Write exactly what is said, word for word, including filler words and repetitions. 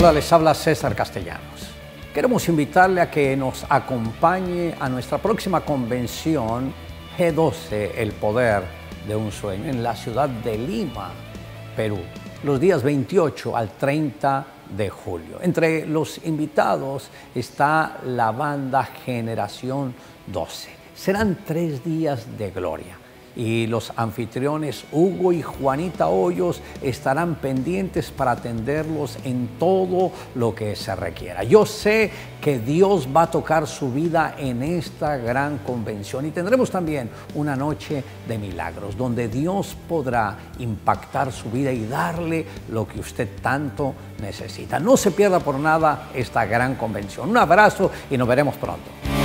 Hola, les habla César Castellanos. Queremos invitarle a que nos acompañe a nuestra próxima convención G doce, El Poder de un Sueño, en la ciudad de Lima, Perú, los días veintiocho al treinta de julio. Entre los invitados está la banda Generación doce. Serán tres días de gloria. Y los anfitriones Hugo y Juanita Hoyos estarán pendientes para atenderlos en todo lo que se requiera. Yo sé que Dios va a tocar su vida en esta gran convención y tendremos también una noche de milagros donde Dios podrá impactar su vida y darle lo que usted tanto necesita. No se pierda por nada esta gran convención. Un abrazo y nos veremos pronto.